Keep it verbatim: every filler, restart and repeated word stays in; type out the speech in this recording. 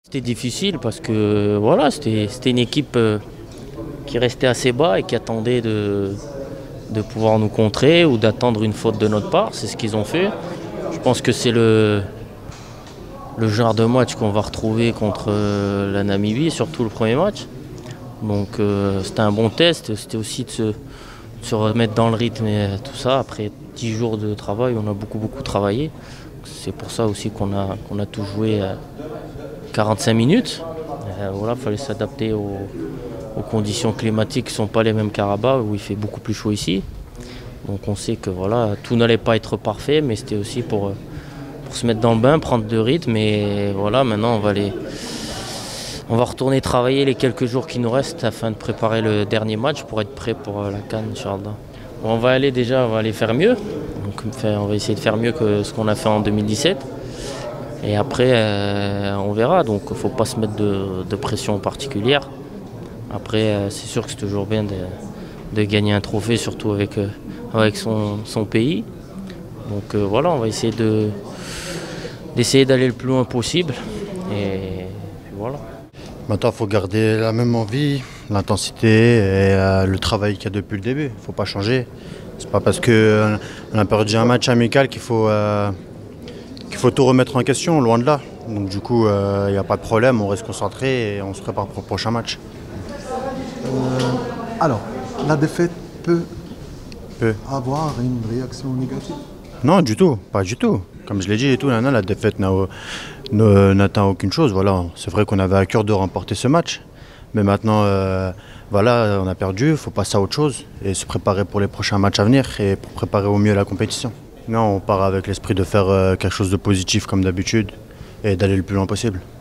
C'était difficile parce que voilà, c'était c'était une équipe euh, qui restait assez bas et qui attendait de, de pouvoir nous contrer ou d'attendre une faute de notre part. C'est ce qu'ils ont fait. Je pense que c'est le, le genre de match qu'on va retrouver contre euh, la Namibie, surtout le premier match. Donc euh, c'était un bon test, c'était aussi de se, de se remettre dans le rythme et tout ça. Après dix jours de travail, on a beaucoup beaucoup travaillé. C'est pour ça aussi qu'on a, qu'on a tout joué à quarante-cinq minutes. Euh, voilà, il fallait s'adapter aux, aux conditions climatiques qui ne sont pas les mêmes qu'à Rabat, où il fait beaucoup plus chaud ici. Donc on sait que voilà, tout n'allait pas être parfait, mais c'était aussi pour, pour se mettre dans le bain, prendre de rythme. Et voilà, maintenant on va aller, on va retourner travailler les quelques jours qui nous restent afin de préparer le dernier match pour être prêt pour la CAN, Inch'Allah. Bon, on va aller déjà, on va aller faire mieux. Donc on va essayer de faire mieux que ce qu'on a fait en deux mille dix-sept. Et après, euh, on verra. Donc il ne faut pas se mettre de, de pression particulière. Après, euh, c'est sûr que c'est toujours bien de, de gagner un trophée, surtout avec, euh, avec son, son pays. Donc euh, voilà, on va essayer de, d'essayer d'aller le plus loin possible. Et puis voilà. Maintenant, il faut garder la même envie, l'intensité et euh, le travail qu'il y a depuis le début. Il ne faut pas changer. C'est pas parce qu'on a perdu un match amical qu'il faut, euh, qu'il faut tout remettre en question, loin de là. Donc du coup, il euh, n'y a pas de problème, on reste concentré et on se prépare pour le prochain match. Euh, alors, la défaite peut, Peu. avoir une réaction négative? Non, du tout, pas du tout. Comme je l'ai dit et tout, là, la défaite n'atteint aucune chose. Voilà. C'est vrai qu'on avait à cœur de remporter ce match. Mais maintenant, euh, voilà, on a perdu, il faut passer à autre chose et se préparer pour les prochains matchs à venir et pour préparer au mieux la compétition. Non, on part avec l'esprit de faire euh, quelque chose de positif comme d'habitude et d'aller le plus loin possible.